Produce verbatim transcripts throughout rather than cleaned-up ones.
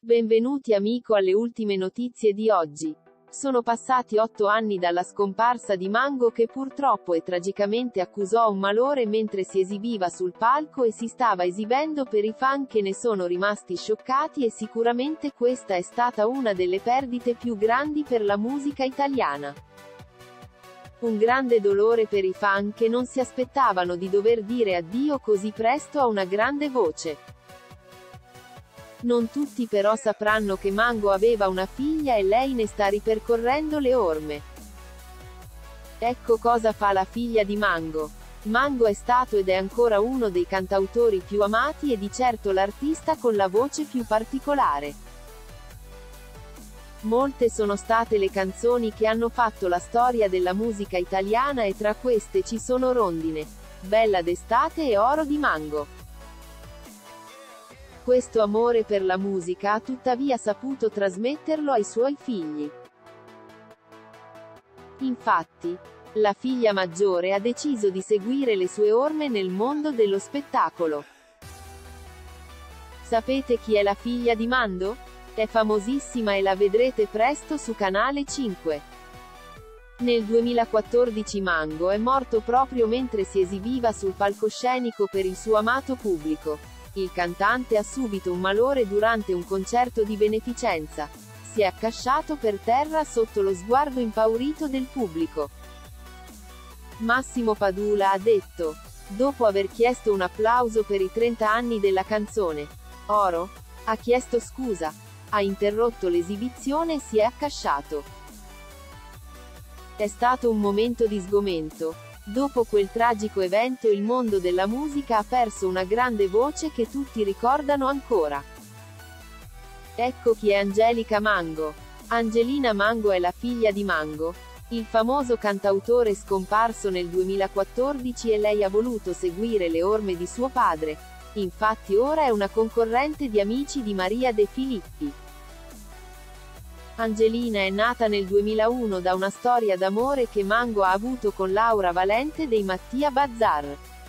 Benvenuti amico alle ultime notizie di oggi. Sono passati otto anni dalla scomparsa di Mango che purtroppo e tragicamente accusò un malore mentre si esibiva sul palco e si stava esibendo per i fan che ne sono rimasti scioccati e sicuramente questa è stata una delle perdite più grandi per la musica italiana. Un grande dolore per i fan che non si aspettavano di dover dire addio così presto a una grande voce. Non tutti però sapranno che Mango aveva una figlia e lei ne sta ripercorrendo le orme. Ecco cosa fa la figlia di Mango. Mango è stato ed è ancora uno dei cantautori più amati e di certo l'artista con la voce più particolare. Molte sono state le canzoni che hanno fatto la storia della musica italiana e tra queste ci sono Rondine, Bella d'estate e Oro di Mango. Questo amore per la musica ha tuttavia saputo trasmetterlo ai suoi figli. Infatti, la figlia maggiore ha deciso di seguire le sue orme nel mondo dello spettacolo. Sapete chi è la figlia di Mando? È famosissima e la vedrete presto su Canale cinque. Nel duemilaquattordici Mango è morto proprio mentre si esibiva sul palcoscenico per il suo amato pubblico. Il cantante ha subito un malore durante un concerto di beneficenza. Si è accasciato per terra sotto lo sguardo impaurito del pubblico. Massimo Padula ha detto, dopo aver chiesto un applauso per i trenta anni della canzone Oro, ha chiesto scusa, ha interrotto l'esibizione e si è accasciato. È stato un momento di sgomento. Dopo quel tragico evento il mondo della musica ha perso una grande voce che tutti ricordano ancora. Ecco chi è Angelica Mango. Angelina Mango è la figlia di Mango, il famoso cantautore scomparso nel duemilaquattordici e lei ha voluto seguire le orme di suo padre. Infatti ora è una concorrente di Amici di Maria De Filippi. Angelina è nata nel duemilauno da una storia d'amore che Mango ha avuto con Laura Valente dei Mattia Bazar.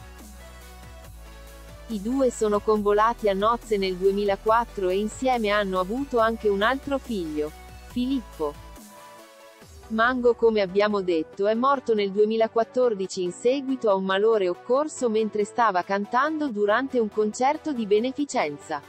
I due sono convolati a nozze nel duemilaquattro e insieme hanno avuto anche un altro figlio, Filippo. Mango, come abbiamo detto, è morto nel duemilaquattordici in seguito a un malore occorso mentre stava cantando durante un concerto di beneficenza.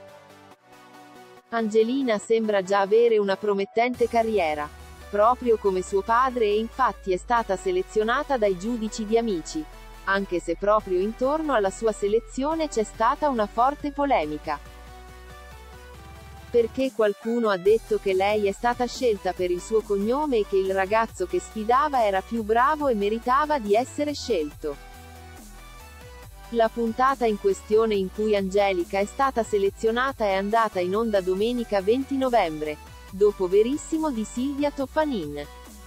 Angelina sembra già avere una promettente carriera, proprio come suo padre e infatti è stata selezionata dai giudici di Amici, anche se proprio intorno alla sua selezione c'è stata una forte polemica. Perché qualcuno ha detto che lei è stata scelta per il suo cognome e che il ragazzo che sfidava era più bravo e meritava di essere scelto. La puntata in questione in cui Angelica è stata selezionata è andata in onda domenica venti novembre, dopo Verissimo di Silvia Toffanin.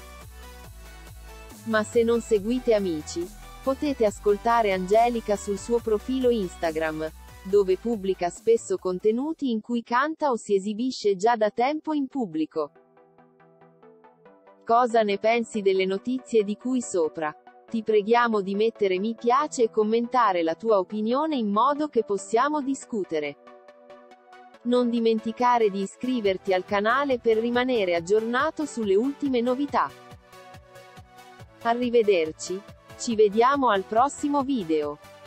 Ma se non seguite Amici, potete ascoltare Angelica sul suo profilo Instagram, dove pubblica spesso contenuti in cui canta o si esibisce già da tempo in pubblico. Cosa ne pensi delle notizie di cui sopra? Ti preghiamo di mettere mi piace e commentare la tua opinione in modo che possiamo discutere. Non dimenticare di iscriverti al canale per rimanere aggiornato sulle ultime novità. Arrivederci. Ci vediamo al prossimo video.